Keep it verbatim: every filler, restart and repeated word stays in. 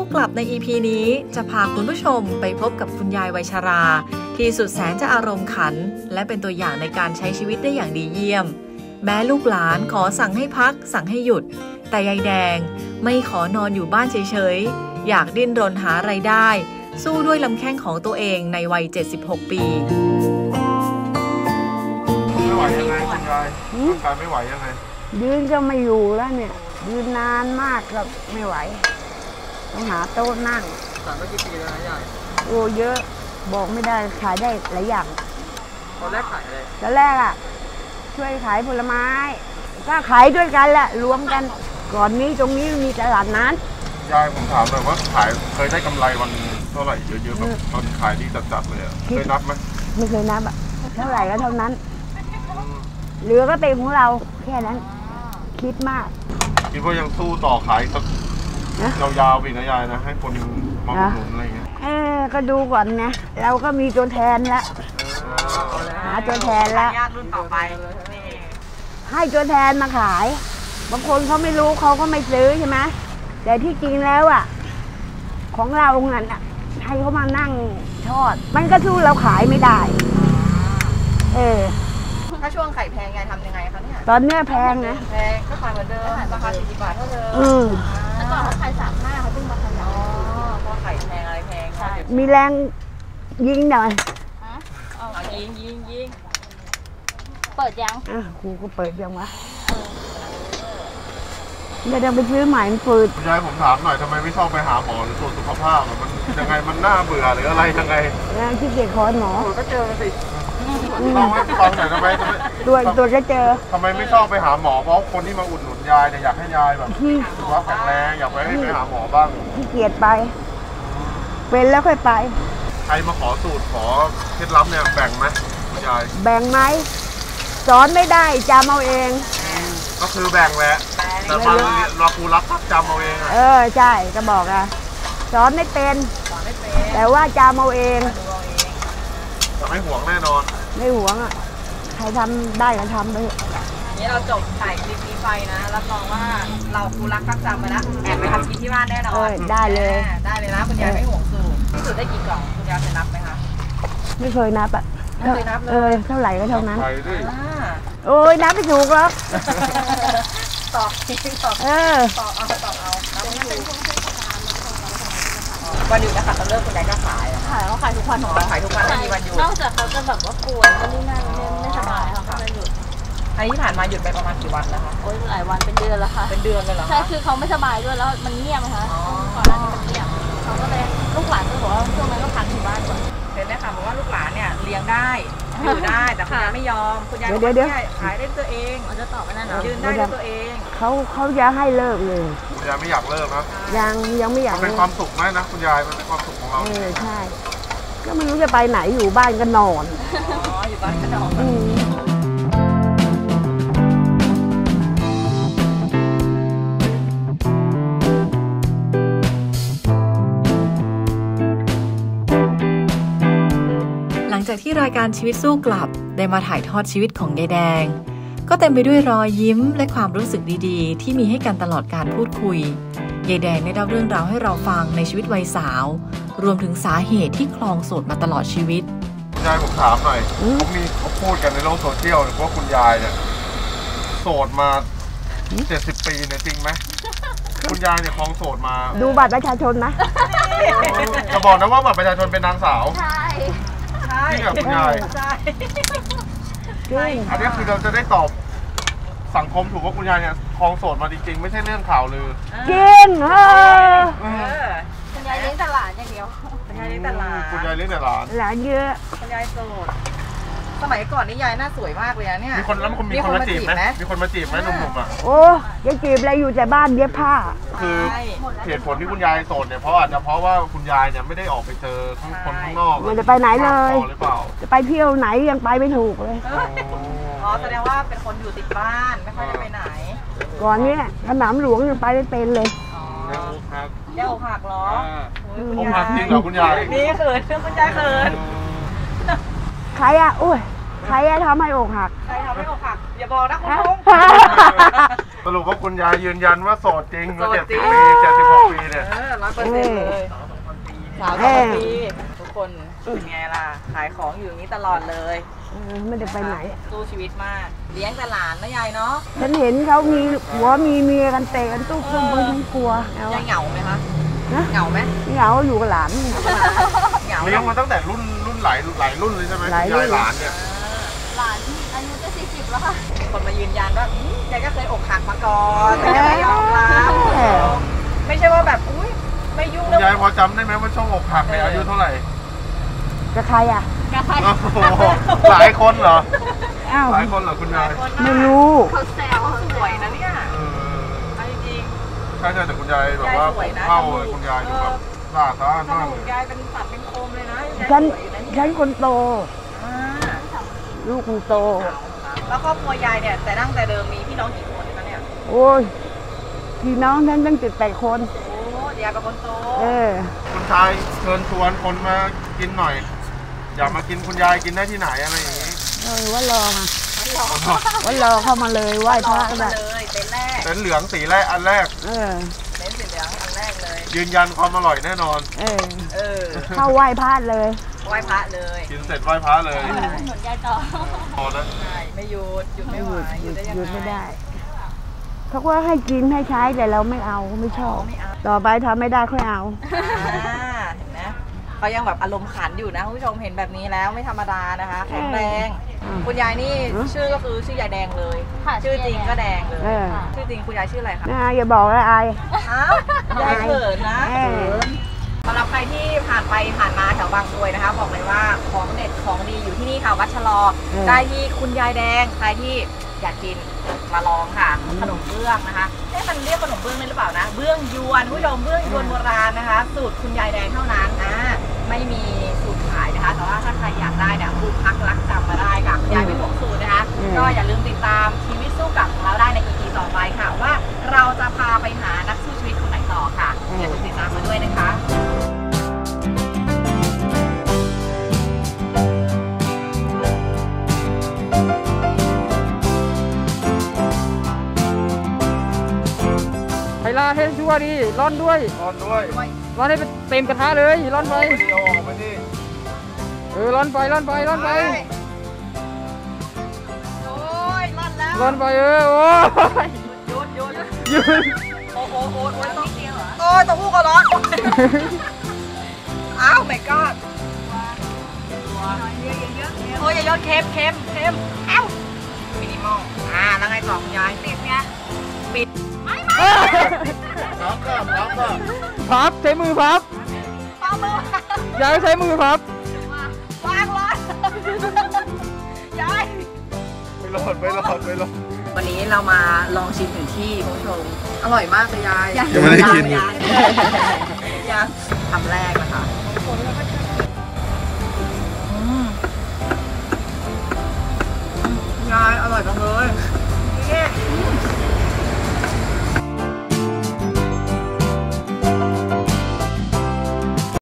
กลับใน อี พี นี้จะพาคุณผู้ชมไปพบกับคุณยายวัยชราที่สุดแสนจะอารมณ์ขันและเป็นตัวอย่างในการใช้ชีวิตได้อย่างดีเยี่ยมแม้ลูกหลานขอสั่งให้พักสั่งให้หยุดแต่ยายแดงไม่ขอนอนอยู่บ้านเฉยๆอยากดิ้นรนหาไรายได้สู้ด้วยลำแข้งของตัวเองในวัยเจ็ดสิบหกปีไม่ไหวยังไงคุณยายร่างกายไม่ไหวยังไงยืนก็ไม่อยู่แล้วเนี่ยยืนนานมากก็ไม่ไหวต้องหาโต๊ะนั่งขายมากี่ปีแล้วนะยายโอ้เยอะบอกไม่ได้ขายได้หลายอย่างตอนแรกขายอะไรตอนแรกอ่ะช่วยขายผลไม้ก็ขายด้วยกันแหละรวมกันก่อนนี้ตรงนี้มีตลาดนั้นยายผมถามหน่อยว่าขายเคยได้กำไรวันเท่าไหร่เยอะๆแบบตอนขายดีจัดๆเลยอ่ะเคยนับไหมไม่เคยนับอ่ะเท่าไหร่ก็เท่านั้นเหลือก็เต็มของเราแค่นั้นคิดมากคิดว่ายังสู้ต่อขายสักยาวๆไปนะยายนะให้คนมาอุดหนุนอะไรเงี้ยเออก็ดูก่อนนะเราก็มีตัวแทนแล้วหาตัวแทนแล้วญาติรุ่นต่อไปให้ตัวแทนมาขายบางคนเขาไม่รู้เขาก็ไม่ซื้อใช่ไหมแต่ที่จริงแล้วอ่ะของเราเงินอ่ะให้เขามานั่งทอดมันก็สู้เราขายไม่ได้เออถ้าช่วงไข่แพงยายทำยังไงคะเนี่ยตอนเนี้ยแพงนะแพงก็ขายเหมือนเดิมราคาสี่สิบบาทเท่าเดิมอืมแล้วก่อนเขาขายสามห้าเขาเพิ่งมาขยายเพราะไข่แพงอะไรแพงมีแรงยิงหน่อยเอายิงยิงยิงเปิดยังอ่ะครูก็เปิดยังวะเดี๋ยวไปซื้อใหม่มันเปิดคุณยายผมถามหน่อยทำไมไม่ชอบไปหาหมอหรือตรวจสุขภาพมันยังไงมันน่าเบื่อหรืออะไรยังไงขี้เกียจคอนหมอก็เจอสิลองให้ฟังหน่อยทำไมตัวตัวจะเจอทำไมไม่ชอบไปหาหมอเพราะคนที่มาอุดหนุนยายเนี่ยอยากให้ยายแบบสุขภาพแข็งแรงอยากไปให้ไปหาหมอบ้างขี้เกียจไปเป็นแล้วค่อยไปใครมาขอสูตรขอเคล็ดลับเนี่ยแบ่งไหมคุณยายแบ่งไหมสอนไม่ได้จำเอาเองก็คือแบ่งแหละแต่มาเราครูรักจำเอาเองเออใช่จะบอกอะสอนไม่เป็นแต่ว่าจำเอาเองแต่ไม่ห่วงแน่นอนไม่ห่วงอ่ะใครทำได้ก็ทำไปนี้เราจบถ่ายคลิปนี้ไปนะรับรองว่าเราครูรักรักจำไปแล้วแอบไปทำกินที่บ้านแน่นอนได้เลยได้เลยนะคุณยายไม่ห่วงสูตรที่สุดได้กี่กล่องคุณยายเคยนับไหมคะไม่เคยนับอ่ะไม่เคยนับเลยเออเท่าไหร่ก็เท่านั้นไปดิโอ้ยนับไม่ถูกหรอกตอบตอบเออตอบเอาตอบเอานับไม่ถูกวันหยุดนะคะตอนเลิกคุณยายก็ขายขายเขาขายทุกวันของขายทุกวันไม่มีวันหยุดนอกจากเขาจะแบบว่าป่วยไม่นั่นไม่สบายค่ะเขาไม่หยุดอันนี้ผ่านมาหยุดไปประมาณกี่วันแล้วคะโอ้ยหลายวันเป็นเดือนแล้วค่ะเป็นเดือนเลยเหรอใช่คือเขาไม่สบายด้วยแล้วมันเงียบนะคะก่อนหน้านี้มันเงียบเขาก็เลยลูกหลานก็บอกว่าช่วงนั้นก็พักอยู่บ้านก่อนเห็นไหมคะบอกว่าลูกหลานเนี่ยเลี้ยงได้อยู่ได้แต่คุณยายไม่ยอมคุณยายขายได้ตัวเองเขาจะตอบไม่นั่นยืนได้ด้วยตัวเองเขาเขาจะให้เลิกเลยคุณยายไม่อยากเลิกนะยังยังไม่อยากมันเป็นความสุขไหมนะคุณยายมันเป็นความสุขของเราเออใช่ก็ไม่รู้จะไปไหนอยู่บ้านก็นอนอ๋ออยู่บ้านก็นอนหลังจากที่รายการชีวิตสู้กลับได้มาถ่ายทอดชีวิตของยายแดงก็เต็มไปด้วยรอยยิ้มและความรู้สึกดีๆที่มีให้กันตลอดการพูดคุยยายแดงได้เล่าเรื่องราวให้เราฟังในชีวิตวัยสาวรวมถึงสาเหตุที่ครองโสดมาตลอดชีวิตคุณยายผมถามหน่อยเขามีเขาพูดกันในโลกโซเชียลว่าคุณยายเนี่ยโสดมาเจ็ดสิบปีเนี่ยจริงไหมคุณยายเนี่ยครองโสดมาดูบัตรประชาชนนะจะบอกนะว่าบัตรประชาชนเป็นนางสาวใช่นี่กับคุณยายอันนี้คือเราจะได้ตอบสังคมถูกว่าคุณยายเนี่ยครองโสดมาจริงๆไม่ใช่เรื่องข่าวลือจริงเออคุณยายเลี้ยงตลาดอย่างเดียวคุณยายเลี้ยงตลาดคุณยายเลี้ยงตลาดหลานเยอะคุณยายโสดสมัยก่อนนี่ยายหน้าสวยมากเลยเนี่ยมีคนแล้วมีคนมาจีบไหมมีคนมาจีบไหมหนุ่มๆอ่ะโอ้ยายจีบอะไรอยู่แต่บ้านเย็บผ้าคือเหตุผลที่คุณยายโสดเนี่ยเพราะอาจจะเพราะว่าคุณยายเนี่ยไม่ได้ออกไปเจอทั้งคนข้างนอกไม่ได้ไปไหนเลยจะไปเที่ยวไหนยังไปไม่ถูกเลยอ๋อแสดงว่าเป็นคนอยู่ติดบ้านไม่ค่อยได้ไปไหนก่อนเนี้ยสนามหลวงยังไปไม่เป็นเลยแย่อกหักแย่อกหักเหรออกหักจริงเหรอคุณยายนี่เขินคุณยายเขินใครอะอุ้ยใครอะทำให้อกหักใครทำให้อกหักอย่าบอกนะคุณลุงสรุปว่าคุณยายยืนยันว่าโสดจริงมาเจ็ดสิบปีเจ็ดสิบหกปีเนี่ยร้อยเปอร์เซ็นต์เลยสาวสองปีทุกคนเป็นไงล่ะขายของอยู่อย่างนี้ตลอดเลยไม่ได้ไปไหนสู้ชีวิตมากเลี้ยงแต่หลานนะยายเนาะฉันเห็นเขามีหัวมีเมียกันเตะกันตู้คุ้มบนฉันกลัวยายเหงาไหมคะเหงาไหมเหงาอยู่กับหลานเหงาเลี้ยงมาตั้งแต่รุ่นรุ่นหลายหลายรุ่นเลยใช่ไหมยายหลานเนี่ยหลานอายุจะสี่สิบแล้วค่ะคนมายืนยันว่ายายก็เคยอกหักมาก่อนแต่ยังไม่ยอมรับไม่ใช่ว่าแบบอุ้ยไม่ยุ่งเลยยายพอจำได้ไหมว่าช่วงอกหักในอายุเท่าไหร่กับใครอ่ะกับใครหลายคนเหรอหลายคนเหรอคุณยายไม่รู้เขาแซวสวยนะเนี่ยจริงใช่ใช่แต่คุณยายแบบว่าเข้าเลยคุณยายดูแบบหน้าตาหน้ายายเป็นสัตว์เป็นโคมเลยนะฉันฉันคนโตลูกคนโตแล้วครอบครัวยายเนี่ยแต่ตั้งแต่เดิมมีพี่น้องกี่คนคะเนี่ยโอ้ยพี่น้องฉันตั้งเจ็ดแปดคนโอ้ยายเป็นคนโตเออคุณชายเชิญชวนคนมากินหน่อยอยากมากินคุณยายกินได้ที่ไหนอะไรอย่างนี้เออว่ารอมาว่ารอเข้ามาเลยไหว้พระกันเลยเต็นแรกเต็นเหลืองสีแรกอันแรกเออเต็นสีเหลืองอันแรกเลยยืนยันความอร่อยแน่นอนเออเออเข้าไหว้พระเลยไหว้พระเลยกินเสร็จไหว้พระเลยเหมือนยายต่อพอแล้วใช่ไม่หยุดหยุดไม่ไหวหยุดได้ยังไงหยุดไม่ได้เขาก็ให้กินให้ใช้แต่เราไม่เอาไม่ชอบต่อไปทำไม่ได้ค่อยเอาเห็นไหมเขายังแบบอารมณ์ขันอยู่นะคุณผู้ชมเห็นแบบนี้แล้วไม่ธรรมดานะคะแข็งแรงคุณยายนี่ชื่อก็คือชื่อยายแดงเลยชื่อจริงก็แดงเลยชื่อจริงคุณยายชื่ออะไรคะอย่าบอกนะอายอ้าวยายเขินนะสำหรับใครที่ผ่านไปผ่านมาแถวบางกรวยนะคะบอกเลยว่าของเด็ดของดีอยู่ที่นี่ค่ะวัดชะลอได้ที่คุณยายแดงใครที่อยากกินมาลองค่ะขนมเบื้องนะคะเอ๊ะมันเรียกขนมเบื้องได้หรือเปล่านะเบื้องยวนผู้ชมเบื้องยวนโบราณนะคะสูตรคุณยายแดงเท่านั้นนะไม่มีสูตรขายนะคะแต่ว่าถ้าใครอยากได้เนี่ยคุณพักรักจำมาได้ค่ะคุณยายไม่หวงสูตรนะคะก็อย่าลืมติดตามชีวิตสู้กับของเราได้ใน อี พี ต่อไปค่ะว่าเราจะพาไปหานักสู้ชีวิตคนไหนต่อค่ะอย่าลืมติดตามมาด้วยนะคะไฮลาเทชัวดีร่อนด้วยร่อนด้วยร่อนให้เต็มกระทะเลยร่อนไปไปดิเออร่อนไปร่อนไปร่อนไปโอ้ยร่อนแล้วร่อนไปเออโอ้ยหยุดหยุดหยุดโอ้โหโอ้โหต้องเกี่ยวเหรอโอ้ยต้องพูดก็ร้อนอ้าว my god โอ้ยเยอะๆเค็มเค็มเค็มเอ้ามินิมอลอ่าแล้วไงต่อคุณยายติดเนี่ยปิดไม่ไม่พับก็พับก็พับใช้มือพับพับมือย้ายใช้มือพับวางร้อนย้ายไม่รอดไม่รอดไม่รอดวันนี้เรามาลองชิมถึงที่คุณผู้ชมอร่อยมากเลยยายยังไม่ได้กินยังทำแรกนะคะ